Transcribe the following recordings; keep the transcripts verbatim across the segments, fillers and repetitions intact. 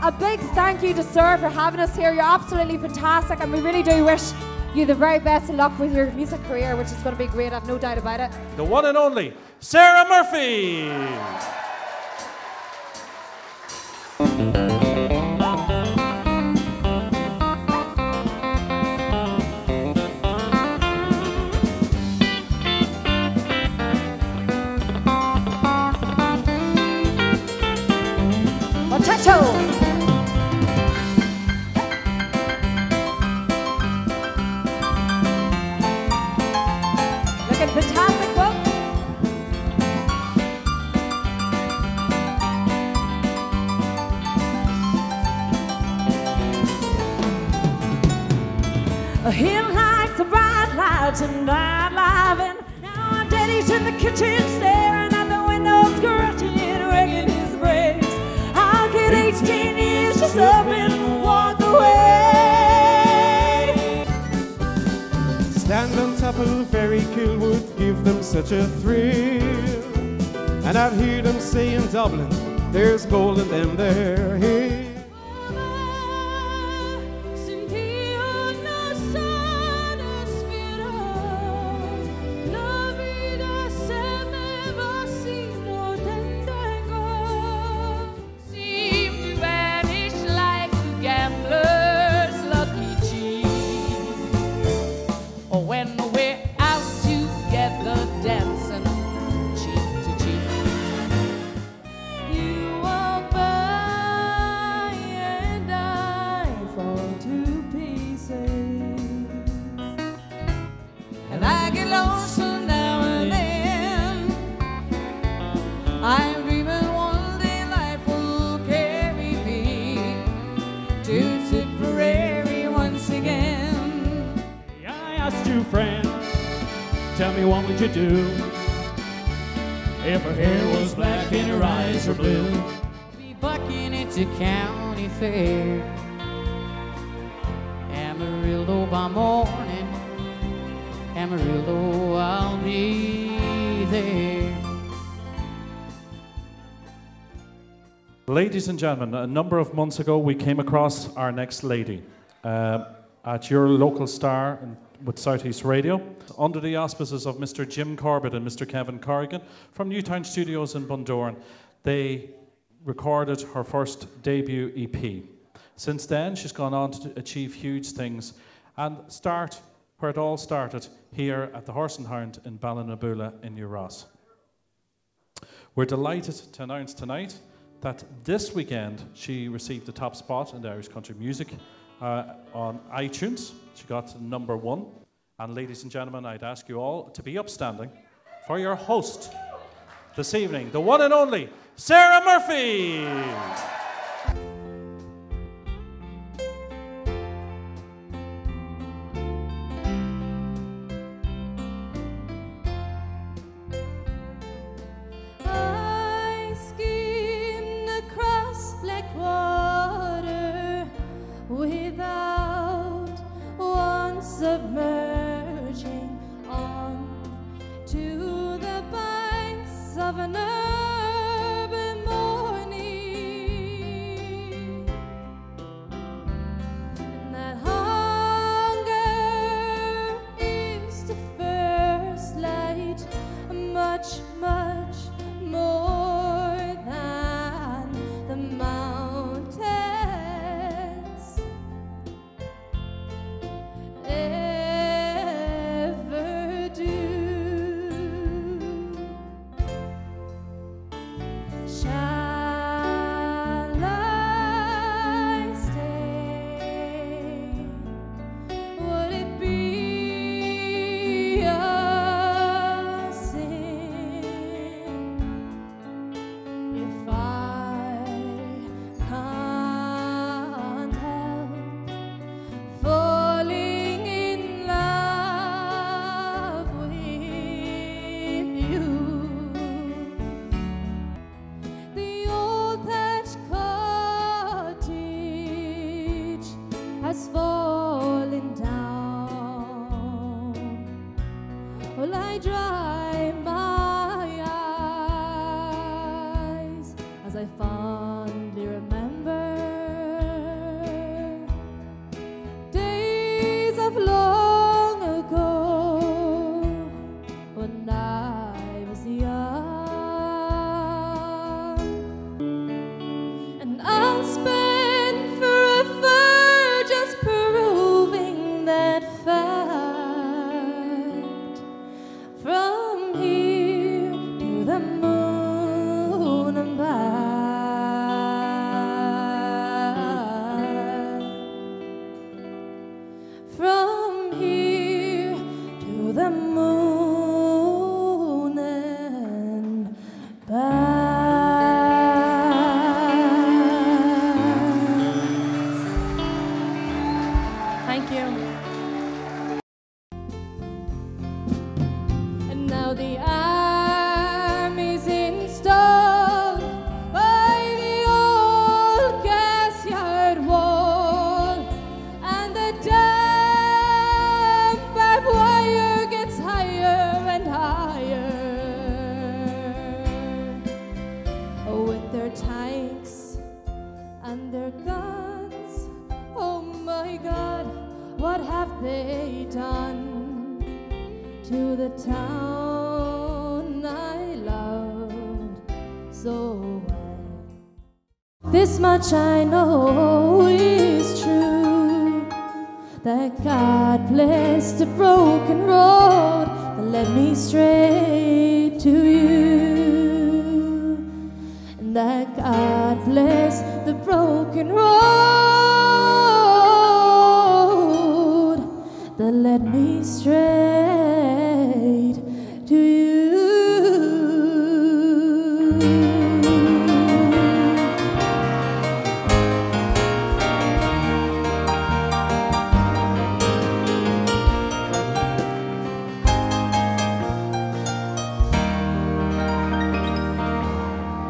a big thank you to Sir for having us here. You're absolutely fantastic, and we really do wish you the very best of luck with your music career, which is going to be great, I've no doubt about it. The one and only Sarah Murphy. Muchacho! Fantastic, folks. He likes the bright lights and night life, and now I'm Daddy's in the kitchen staring at the windows, scratching, wrecking his brakes. I'll get eighteen years just up and walk away. Stand on top of a fairy kill would give them such a thrill. And I've heard them say in Dublin, there's gold in them there hills. I'm dreaming one day life will carry me to Tipperary once again. I asked you, friend, tell me what would you do if her hair was black and her eyes were blue? I'll be bucking at the county fair, Amarillo by morning, Amarillo I'll be there. Ladies and gentlemen, a number of months ago we came across our next lady uh, at your local star in, with Southeast Radio, under the auspices of Mister Jim Corbett and Mister Kevin Corrigan from Newtown Studios in Bundoran. They recorded her first debut E P. Since then, she's gone on to achieve huge things and start where it all started, here at the Horse and Hound in Ballinaboola in New Ross. We're delighted to announce tonight that this weekend she received the top spot in the Irish country music uh, on iTunes. She got number one. And ladies and gentlemen, I'd ask you all to be upstanding for your host this evening, the one and only Sarah Murphy. Without once submerging on to the banks of an urban morning. and their guns. Oh my God, what have they done to the town I loved so well? This much I know is true, that God blessed the broken road that led me straight to you, and that God bless the broken road that led me straight to you.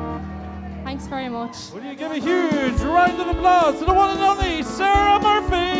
Thanks very much. Will you give a huge round of applause to the one and only Sarah Murphy?